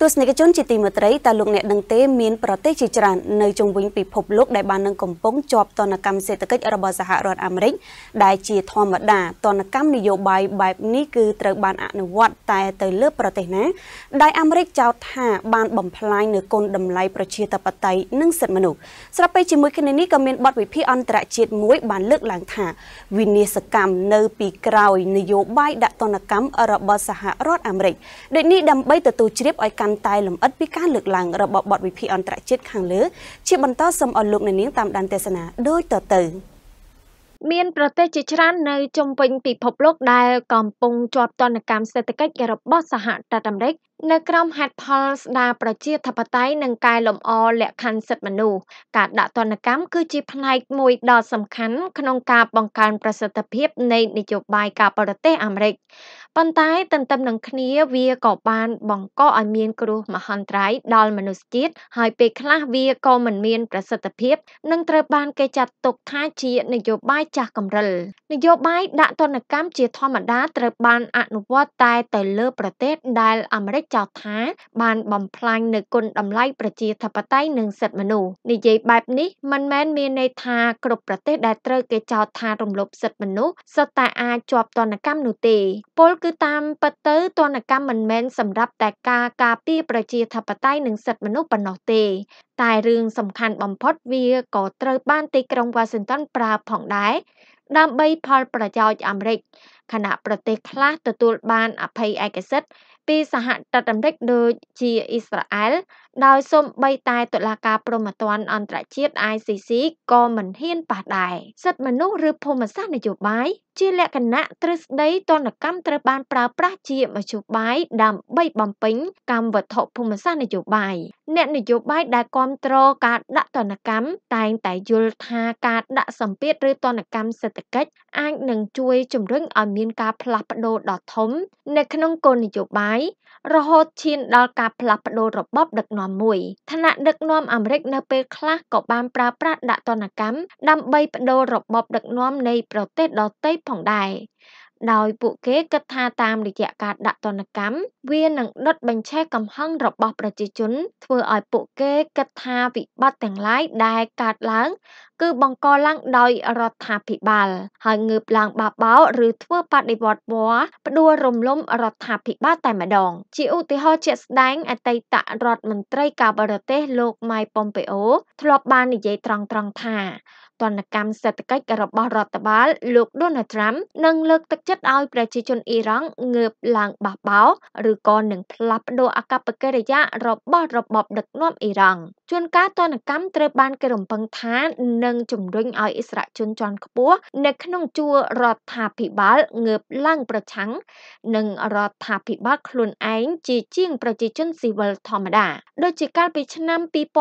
ទស្សនិកជនជាទីមេត្រីតើលោកអ្នកដឹងទេមានប្រទេសជាច្រើននៅជុំវិញពិភពលោកដែលបាននឹងកំពុងជាប់ទណ្ឌកម្មសេដ្ឋកិច្ចរបស់សហរដ្ឋអាមេរិកដែលជាធម្មតាទណ្ឌកម្មនយោបាយបែបនេះគឺត្រូវបានអនុវត្តតែទៅលើប្រទេសណាដែលអាមេរិកចោទថាបានបំផ្លាញនូវគុណតម្លៃប្រជាធិបតេយ្យនិងសិទ្ធិមនុស្សស្របពេលជាមួយគ្នានេះក៏មានបទវិភាគអន្តរជាតិមួយបានលើកឡើងថាវិនាសកម្មនៅពីក្រោយនយោបាយដាក់ទណ្ឌកម្មរបស់សហរដ្ឋអាមេរិកដូចនេះដើម្បីទទួលជ្រាបឲ្យកាន់តែលម្អិតពីការលើកឡើងរបស់បទវិភាគអន្តរជាតិខាងលើជាបន្តសូមអរលោកអ្នកនាងតាមដានទេសនាដូចតទៅមានប្រទេសជាច្រើននៅជុំវិញពិភពលោកដែលកំពុងជាប់ទណ្ឌកម្មសេដ្ឋកិច្ចរបស់សហរដ្ឋអាមេរិកនៅក្រោមហេតុផលស្ដារប្រជាធិបតេយ្យនិងកែលម្អលក្ខខណ្ឌសិទ្ធិមនុស្សការដាក់ទណ្ឌកម្មគឺជាផ្នែកមួយដ៏សំខាន់ក្នុងការបង្កើនប្រសិទ្ធភាពនៃនយោបាយការបរទេសអាមេរិកប៉ុន្តែទន្ទឹមនឹងគ្នាវាក៏បានបង្កឲ្យមានគ្រោះមហន្តរាយដល់មនុស្សជាតិហើយពេលខ្លះវាក៏មិនមានប្រសិទ្ធភាពនិងត្រូវបានគេចាត់ទុកថាជានយោបាយចាស់កម្រិលនយោបាយដាក់ទណ្ឌកម្មជាធម្មតាត្រូវបានអនុវត្តតែទៅលើប្រទេសដែលអាមេរិកចោទថាបានបំផ្លាញនូវគុណតម្លៃប្រជាធិបតេយ្យនិងសិទ្ធិមនុស្សនិយាយបែបនេះមិនមែនមានន័យថាគ្រប់ប្រទេសដែលត្រូវគេចោទថារំលោភសិទ្ធិមនុស្សសុទ្ធតែអាចជាប់ទណ្ឌកម្មនោះទេពលគឺតាមពិតទៅទណ្ឌកម្មមិនមែនសម្រាប់តែការការពារប្រជាធិបតេយ្យនិងសិទ្ធិមនុស្សប៉ុណ្ណោះទេតែរឿងសំខាន់បំផុតវាក៏ត្រូវបានទីក្រុង Washington ប្រើផងដែរដើម្បីផលប្រយោជន៍អាមេរិកខណៈប្រទេសខ្លះទទួលបានអភ័យឯកសិទ្ធិពីសហរដ្ឋអាមេរិកដូចជាអ៊ីស្រាអែលដោយសូម្បីតែតុលាការព្រហ្មទណ្ឌអន្តរជាតិ ICC ក៏មិនហ៊ានប៉ះដែរសិទ្ធិមនុស្សឬភូមិសាស្ត្រនយោបាយជាលក្ខណៈទ្រឹស្ដីទណ្ឌកម្មត្រូវបានប្រើប្រាស់ជាមធ្យោបាយដើម្បីបំពេញកម្មវត្ថុភូមិសាស្ត្រនយោបាយអ្នកនយោបាយដែលគាំទ្រការដាក់ទណ្ឌកម្មតែងតែយល់ថាការដាក់សម្ពាធឬទណ្ឌកម្មសេដ្ឋកិច្ចអាចនឹងជួយជំរុញឲ្យមានការផ្លាស់ប្ដូរដ៏ធំនៅក្នុងគោលនយោបាយរហូតឈានដល់ការផ្លាស់ប្ដូររបបដឹកនាំមួយឋានៈដឹកនាំអាមេរិកនៅពេលខ្លះក៏បានប្រើប្រាស់ដាក់ទណ្ឌកម្មដើម្បីប្ដូររបបដឹកនាំនៃប្រទេសដទៃផងដែរដោយពួកគេគិតថាតាមរយៈការដាក់ទណ្ឌកម្មវានឹងដុតបញ្ឆេះកំហឹងរបស់ប្រជាជនធ្វើឲ្យពួកគេគិតថាវិបត្តិទាំងឡាយដែលកើតឡើងគឺបង្កឡើងដោយរដ្ឋាភិបាលហើយងើបឡើងបបោឬធ្វើបដិវត្តពណ៌ផ្ដួលរំលំរដ្ឋាភិបាលតែម្ដងជាឧទាហរណ៍ជាក់ស្ដែងអតីតរដ្ឋមន្ត្រីការបរទេសលោក Mike Pompeo ធ្លាប់បាននិយាយត្រង់ៗថាទណ្ឌកម្មសេដ្ឋកិច្ចរបស់រដ្ឋបាលលោក Donald Trump នឹងលើកទឹកចិត្តឲ្យប្រជាជនអ៊ីរ៉ង់ងើបឡើងបះបោឬក៏នឹងផ្លាស់ប្ដូរអាកប្បកិរិយារបស់របបដឹកនាំអ៊ីរ៉ង់ជួនកាលទណ្ឌកម្មត្រូវបានគេរំពឹងថានឹងជំរុញឲ្យអិសរាជជនជាន់ខ្ពស់នៅក្នុងជួររដ្ឋាភិបាលងើបឡើងប្រឆាំងនឹងរដ្ឋាភិបាលខ្លួនឯងជាងប្រជាជនស៊ីវិលធម្មតាដូចជាកាលពីឆ្នាំ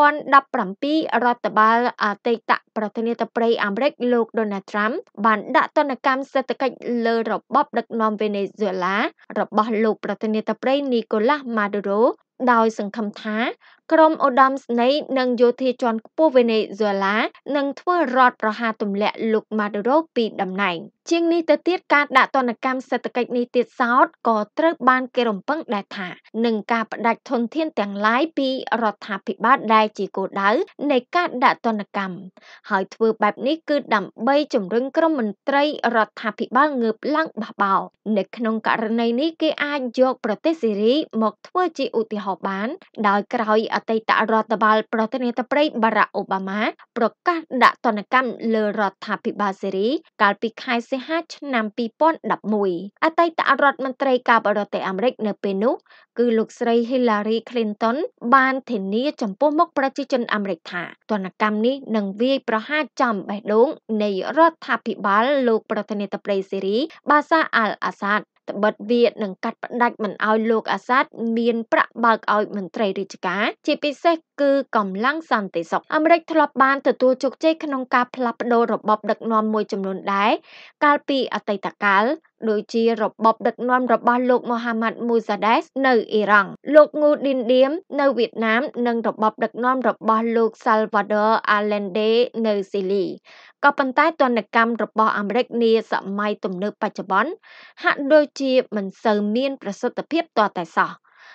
2017រដ្ឋបាលអតីតប្រធានាធិបតីអាមេរិកលោក Donald Trump បានដាក់ទណ្ឌកម្មសេដ្ឋកិច្ចលើរបបដឹកនាំវេណេស៊ុយឡារបស់លោកប្រធានាធិបតី Nicolas Maduro ដោយសង្ឃឹមថាក្រុមឧត្តមសេនីយ៍និងយោធាជាន់ខ្ពស់វេណេស៊ុយឡានឹងធ្វើរដ្ឋប្រហារទម្លាក់លោក Maduro ពីតំណែងជាងនេះទៅទៀតការដាក់ទណ្ឌកម្មសេដ្ឋកិច្ចនេះទៀតសោតក៏ត្រូវបានគេរំពឹងដែរថានឹងការផ្ដាច់ធនធានទាំងឡាយពីរដ្ឋាភិបាលដែលជាគោលដៅនៃការដាក់ទណ្ឌកម្មហើយធ្វើបែបនេះគឺដើម្បីជំរុញក្រុមមន្ត្រីរដ្ឋាភិបាលងើបឡើងបះបោនៅក្នុងករណីនេះគេអាចយកប្រទេសសេរីមកធ្វើជាឧទាហរណ៍បានដោយក្រោយអតីតរដ្ឋបាលប្រធានាធិបតី Barack Obama ប្រកាសដាក់ទណ្ឌកម្មលើរដ្ឋាភិបាលសេរីកាលពីខែសីហាឆ្នាំ2011អតីតរដ្ឋមន្ត្រីការបរទេសអាមេរិកនៅពេលនោះគឺលោកស្រី Hillary Clinton បានធានាចំពោះមុខប្រជាជនអាមេរិកថាទណ្ឌកម្មនេះនឹងវាយប្រហារចំបេះដូងនៃរដ្ឋាភិបាលលោកប្រធានាធិបតីសេរី Bashar al-Assad ត្បិតវានឹងកាត់ផ្ដាច់មិនឲ្យលោកអាសាដមានប្រាក់បើកឲ្យមន្ត្រីរាជការជាពិសេសគឺកម្លាំងសន្តិសុខអាមេរិកធ្លាប់បានទទួលជោគជ័យក្នុងការផ្លាស់ប្ដូររបបដឹកនាំមួយចំនួនដែរកាលពីអតីតកាលដូចជារបបដឹកនាំរបស់លោក Mohammad Mossadegh នៅអ៊ីរ៉ង់លោក Nguyen Dinh Diem នៅវៀតណាមនិងរបបដឹកនាំរបស់លោក Salvador Allende នៅស៊ីលីក៏ប៉ុន្តែទណ្ឌកម្មរបស់អាមេរិកនាសម័យទំនើបបច្ចុប្បន្នហាក់ដូចជាមិនសូវមានប្រសិទ្ធភាពទាល់តែសោះ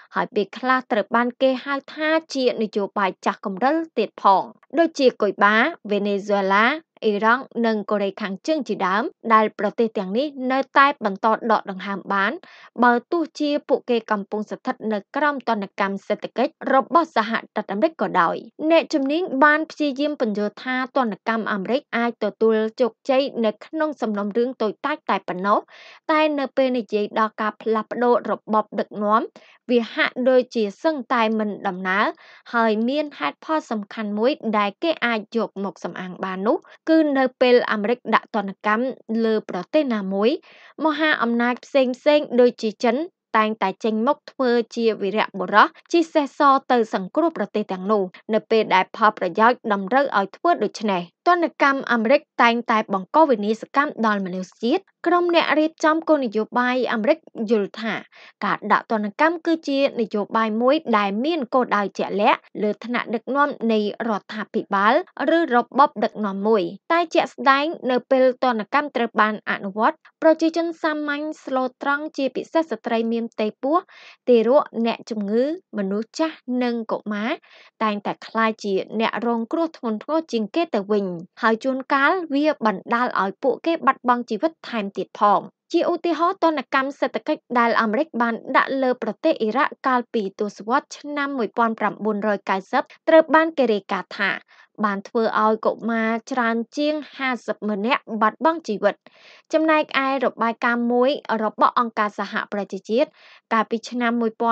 ហើយពេលខ្លះត្រូវបានគេហៅថាជានយោបាយចាស់កម្រិលទៀតផងដូចជាគុយបាវេណេស៊ុយឡាអ៊ីរ៉ង់និងកូរ៉េខាងជើងជាដើមដែលប្រទេសទាំងនេះនៅតែបន្តដកដង្ហើមបានបើទោះជាពួកគេកំពុងស្ថិតនៅក្រោមទណ្ឌកម្មសេដ្ឋកិច្ចរបស់សហរដ្ឋអាមេរិកក៏ដោយអ្នកជំនាញបានព្យាយាមពន្យល់ថាទណ្ឌកម្មអាមេរិកអាចទទួលជោគជ័យនៅក្នុងសំណុំរឿងតូចតាចតែប៉ុណ្ណោះតែនៅពេលនិយាយដល់ការផ្លាស់ប្ដូររបបដឹកនាំវាហាក់ដូចជាសឹងតែមិនដំណើរហើយមានហេតុផលសំខាន់មួយដែលគេអាចយកមកសំអាងបាននោះគឺនៅពេលអាមេរិកដាក់ទណ្ឌកម្មលើប្រទេសណាមួយមហាអំណាចផ្សេងដូចជាចិនតែងតែចេញមកធ្វើជាវីរៈបុរសជិះសេះសទៅសង្គ្រោះប្រទេសទាំងនោះនៅពេលដែលផលប្រយោជន៍តម្រូវឲ្យធ្វើដូច្នេះទណ្ឌកម្មអាមេរិកតែងតែបង្កវិនាសកម្មដល់មនុស្សជាតិក្រុមអ្នករៀបចំគោលនយោបាយអាមេរិកយល់ថាការដាក់ទណ្ឌកម្មគឺជានយោបាយមួយដែលមានគោលដៅជាក់លាក់លើថ្នាក់ដឹកនាំនៃរដ្ឋាភិបាលឬរបបដឹកនាំមួយតែជាក់ស្ដែងនៅពេលទណ្ឌកម្មត្រូវបានអនុវត្តប្រជាជនសាមញ្ញស្លូតត្រង់ជាពិសេសស្ត្រីមានផ្ទៃពោះទារកអ្នកជំងឺមនុស្សចាស់និងកុមារតែងតែក្លាយជាអ្នករងគ្រោះធ្ងន់ធ្ងរជាងគេទៅវិញហើយជួនកាលវាបណ្ដាលឲ្យពួកគេបាត់បង់ជីវិតថែមទៀតផងជាឧទាហរណ៍ទណ្ឌកម្មសេដ្ឋកិច្ចដែលអាមេរិកបានដាក់លើប្រទេសអ៊ីរ៉ាក់កាលពីទសវត្សរ៍ឆ្នាំ1990ត្រូវបានគេរាយការណ៍ថាបានធ្វើឲ្យកុមារច្រើនជាង50,000 នាក់បាត់បង់ជីវិតចំណែកឯរបាយការណ៍មួយរបស់អង្គការសហប្រជាជាតិកាលពីឆ្នាំ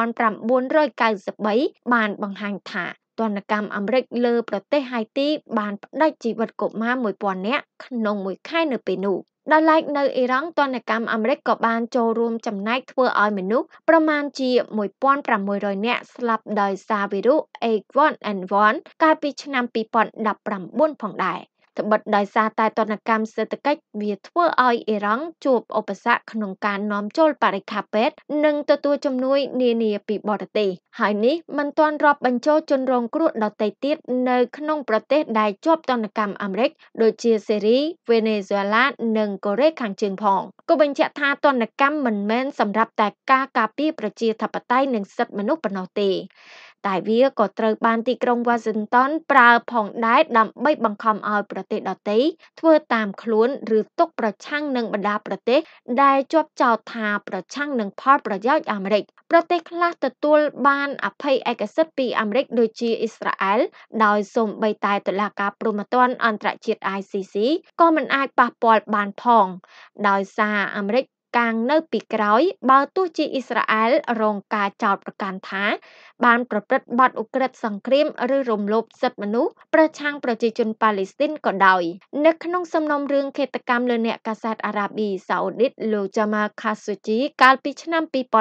1993បានបង្ហាញថាទណ្ឌកម្មអាមេរិកលើប្រទេសហៃទីបានផ្ដាច់ជីវិតកុមារ 1000 នាក់ក្នុងមួយខែនៅពេលនោះដល់ឡែកនៅអ៊ីរ៉ង់ទណ្ឌកម្មអាមេរិកក៏បានចូលរួមចំណែកធ្វើឲ្យមនុស្សប្រមាណជា1600 នាក់ស្លាប់ដោយសារវីរុស H1N1 កាលពីឆ្នាំ2019ផងដែរត្បិតដោយសារតែទណ្ឌកម្មសេដ្ឋកិច្ចវាធ្វើឲ្យអ៊ីរ៉ង់ជួបឧបសគ្គក្នុងការនាំចូលបរិក្ខារពេទ្យនិងទទួលជំនួយនានាពីបរទេសហើយនេះមិនទាន់រាប់បញ្ចូលជនរងគ្រោះដទៃទៀតនៅក្នុងប្រទេសដែលជាប់ទណ្ឌកម្មអាមេរិកដូចជាសេរីវេណេស៊ុយឡានិងកូរ៉េខាងជើងផងក៏បញ្ជាក់ថាទណ្ឌកម្មមិនមែនសម្រាប់តែការការពារប្រជាធិបតេយ្យនិងសិទ្ធិមនុស្សប៉ុណ្ណោះទេតែវាក៏ត្រូវបានទីក្រុងវ៉ាស៊ីនតោនប្រើផងដែរដើម្បីបង្ខំឲ្យប្រទេសដទៃធ្វើតាមខ្លួនឬទុកប្រឆាំងនឹងបណ្ដាប្រទេសដែលជាប់ចោទថាប្រឆាំងនឹងផលប្រយោជន៍អាមេរិកប្រទេសខ្លះទទួលបានអភ័យឯកសិទ្ធិពីអាមេរិកដូចជាអ៊ីស្រាអែលដោយសូម្បីតែតុលាការព្រហ្មទណ្ឌអន្តរជាតិ ICC ក៏មិនអាចប៉ះពាល់បានផងដោយសារអាមេរិកកាងនៅពីក្រោយបើទោះជាអ៊ីស្រាអែលរងការចោទប្រកាន់ថាបានប្រព្រឹត្តបទឧក្រិដ្ឋសង្គ្រាមឬរំលោភសិទ្ធិមនុស្សប្រឆាំងប្រជាជនប៉ាឡេស្ទីនក៏ដោយនៅក្នុងសំណុំរឿងឃាតកម្មលើអ្នកកាសែតអារ៉ាប៊ីសាអូឌីតលោកជាម៉ាខាស៊ូជីកាលពីឆ្នាំ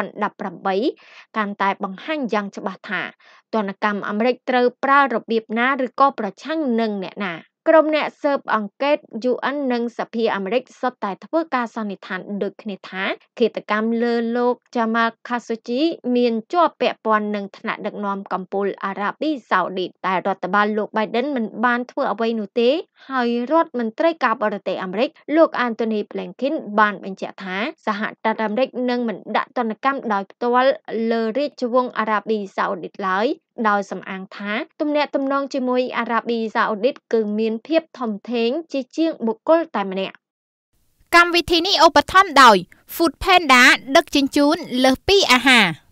2018កាន់តែបង្ហាញយ៉ាងច្បាស់ថាទណ្ឌកម្មអាមេរិកត្រូវប្រើរបៀបណាឬក៏ប្រឆាំងនឹងអ្នកណាក្រុមអ្នកស៊ើបអង្កេត UN និងសភាអាមេរិកសុទ្ធតែធ្វើការសន្និដ្ឋានដូចគ្នាថាឃាតកម្មលើលោកជាម៉ាខាស៊ូជីមានជាប់ពាក់ព័ន្ធនឹងថ្នាក់ដឹកនាំកំពូលអារ៉ាប៊ីសាអូឌីតតែរដ្ឋបាលលោក Biden មិនបានធ្វើអ្វីនោះទេហើយរដ្ឋមន្ត្រីការបរទេសអាមេរិកលោក Anthony Blinken បានបញ្ជាក់ថាសហរដ្ឋអាមេរិកនឹងមិនដាក់ទណ្ឌកម្មដោយផ្ទាល់លើរាជវង្សអារ៉ាប៊ីសាអូឌីតឡើយដោយសំអាងថាទំនាក់ទំនងជាមួយអារ៉ាប៊ីសាអូឌីតគឺមានភាពធំធេងជាងបុគ្គលតែម្នាក់កម្មវិធីនេះឧបត្ថម្ភដោយ Food Panda ដឹកជញ្ជូនលើសពីអាហារ